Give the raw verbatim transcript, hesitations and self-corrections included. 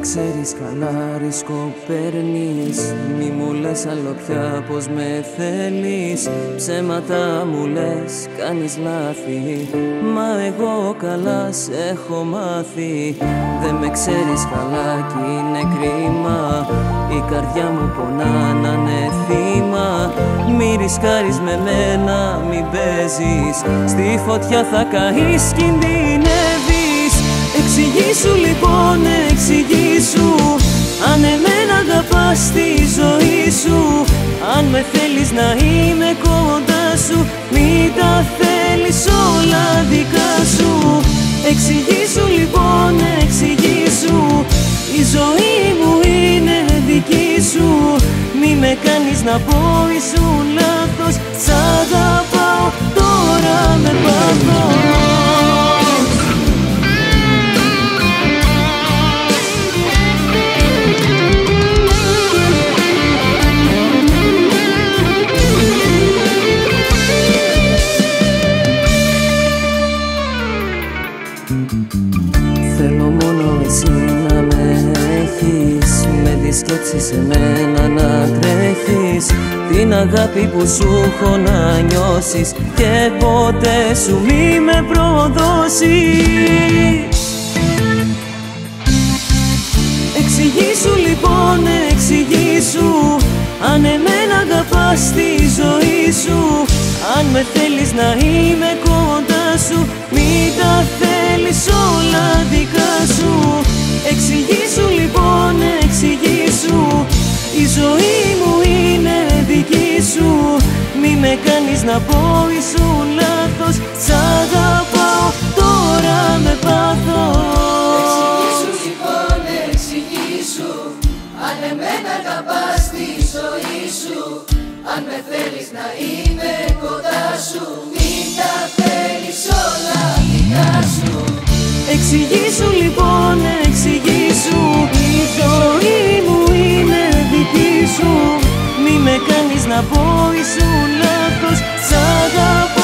ξέρεις καλά ρίσκο παίρνεις. Μη μου λες άλλο πια πως με θέλεις. Ψέματα μου λες, κάνεις λάθη. Μα εγώ καλά σ' έχω μάθει. Δεν με ξέρεις καλά κι είναι κρίμα. Η καρδιά μου πονά να είναι θύμα. Μη ρισκάρεις με μένα, μην παίζεις. Στη φωτιά θα καείς, κινδυνεύεις. Εξηγήσου λοιπόν, εξηγήσου. Αν εμένα αγαπάς τη ζωή σου. Αν με θέλεις να είμαι κοντά σου. Μην τα θέλεις όλα δικά σου. Εξηγήσου λοιπόν, εξηγήσου. Η ζωή μου είναι δική σου. Μη με κάνεις να πω ήσουν λάθος. Σ' αγαπάω τώρα με πάθος. Θέλω μόνο εσύ να με έχεις. Με τη σκέψη σε μένα να τρέχεις. Την αγάπη που σου έχω να νιώσεις. Και ποτέ σου μη με προδώσεις. Εξηγήσου λοιπόν, εξηγήσου. Αν εμένα αγαπάς τη ζωή σου. Αν με θέλεις να είμαι κοντά σου. Μην τα θέλεις όλα δικά σου. Εξηγήσου λοιπόν, εξηγήσου. Η ζωή μου είναι δική σου. Μη με κάνεις να πω ήσουν λάθος. Σ' αγαπάω τώρα με πάθος. Εξηγήσου λοιπόν, εξηγήσου. Αν εμένα αγαπάς τη ζωή σου. Αν με θέλεις να είμαι κοντά σου. Μην τα θέλεις όλα δικά σου. Εξηγήσου λοιπόν, εξηγήσου. Η ζωή μου είναι δική σου. Μη με κάνεις να πω ήσουν λάθος. Σ' αγαπάω.